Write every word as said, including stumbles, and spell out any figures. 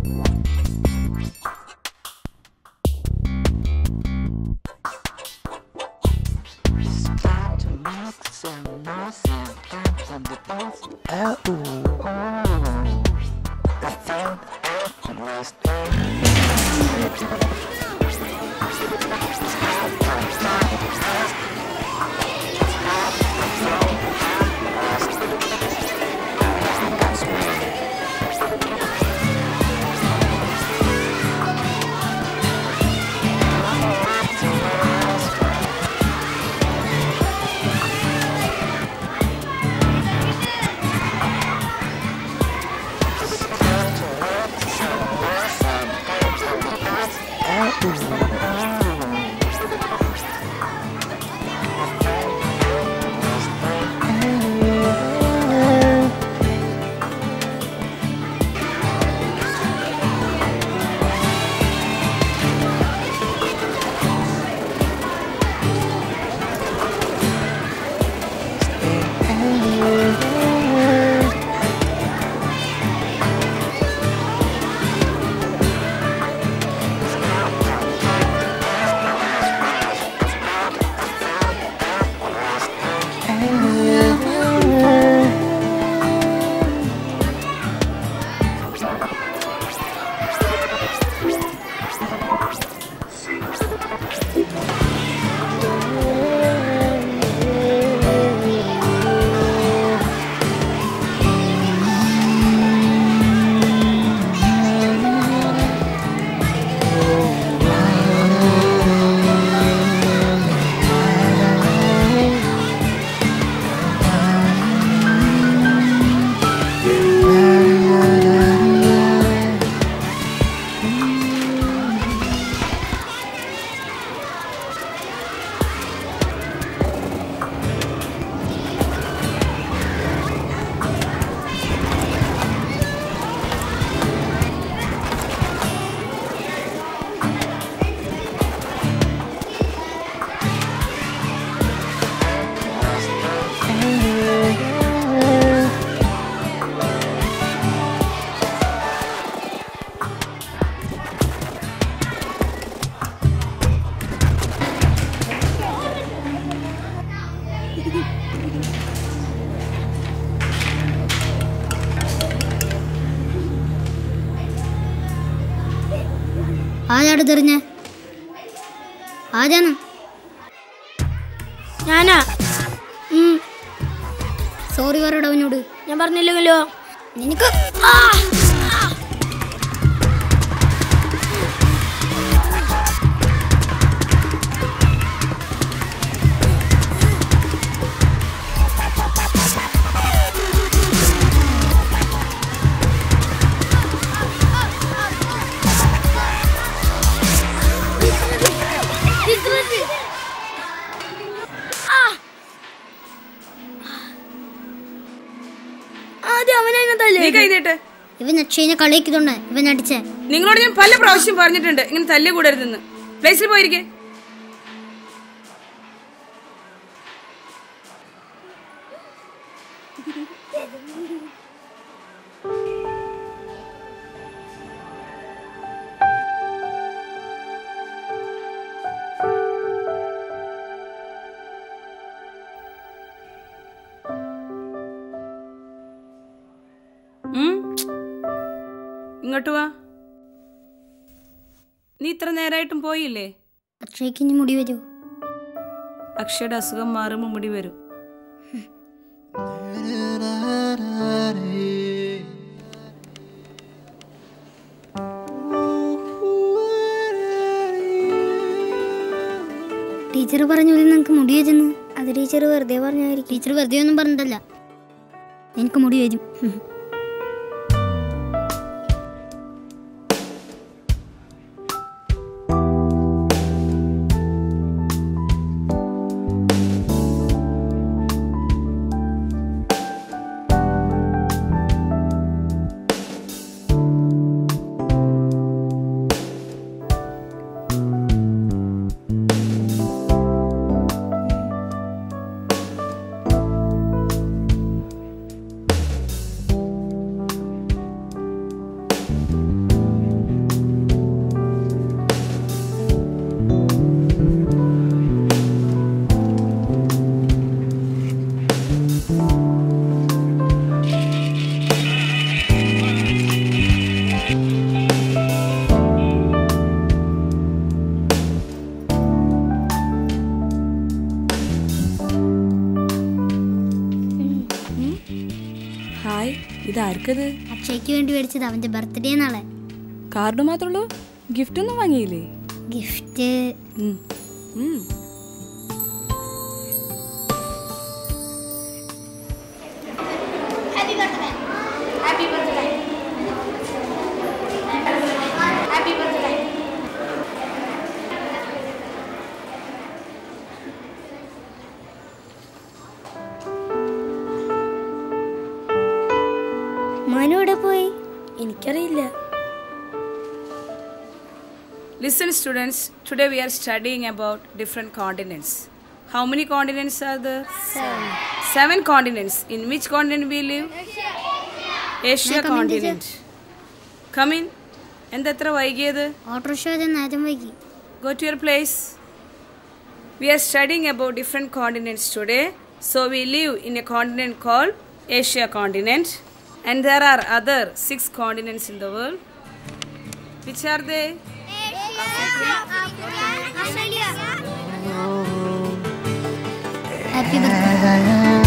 ആരാണ് തെറിഞ്ഞ? ആരാണ്? ഞാനാ. സോറി പറയടാ അവനോട്. ഞാൻ പറഞ്ഞില്ലെങ്കിലോ നിനക്ക് ഇവൻ അക്ഷയനെ കളിക്കുന്നുണ്ട്. ഇവൻ അടിച്ചേ. നിങ്ങളോട് ഞാൻ പല പ്രാവശ്യം പറഞ്ഞിട്ടുണ്ട് ഇങ്ങനെ തല്ല് കൂടരുതെന്ന്. പ്ലേസിൽ പോയിരിക്കേ. ഇങ്ങോട്ട് വാ. നീ ഇത്ര നേരായിട്ടും പോയില്ലേ? അക്ഷയ്ക്ക് ഇനി മുടി വരൂ. അക്ഷയുടെ അസുഖം മാറുമ്പോ മുടി വരും. ടീച്ചർ പറഞ്ഞു നിനക്ക് മുടി വരുന്നു. അത് ടീച്ചർ വെറുതെ പറഞ്ഞായിരിക്കും. ടീച്ചർ വെറുതെ ഒന്നും പറഞ്ഞതല്ല. എനിക്ക് മുടി വരും. ഇതാർക്കത്? അക്ഷയ്ക്ക് വേണ്ടി മേടിച്ചത്, അവന്റെ ബർത്ത്ഡേ നാളെ. കാർഡ് മാത്രമല്ലോ, ഗിഫ്റ്റ് ഒന്നും വാങ്ങിയില്ലേ? ഗിഫ്റ്റ് മനോടെ പോയി എനിക്കറിയില്ല. Listen students, today we are studying about different continents. How many continents are there? Seven. Seven continents. In which continent we live? Asia continent. Come in. എന്തെത്ര വൈകിയത്? ഓട്ടോറിക്ഷ നേരം വൈകി. Go to your place. We are studying about different continents today. So we live in a continent called Asia continent. And there are other six continents in the world. Which are they? Happy birthday.